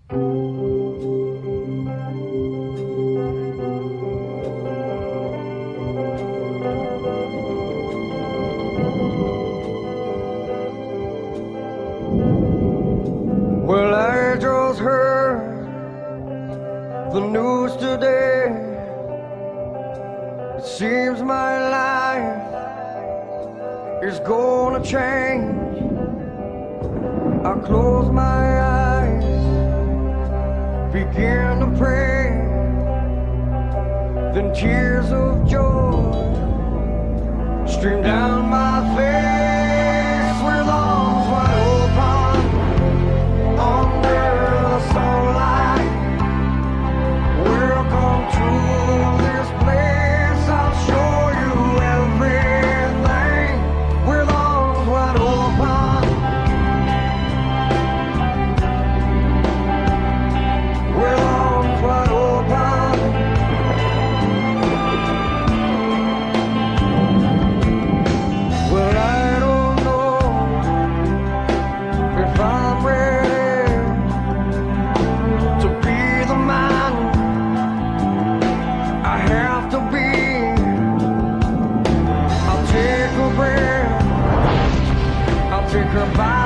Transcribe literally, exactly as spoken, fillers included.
Well, I just heard the news today. It seems my life is gonna change. I close my eyes, begin to pray, then tears of joy stream down my face with arms wide open under the sunlight. Welcome to this place, I'll show you everything with arms wide open. With arms wide open. Well, I don't know if I'm ready to be the man I have to be. I'll take a breath, I'll take a bite.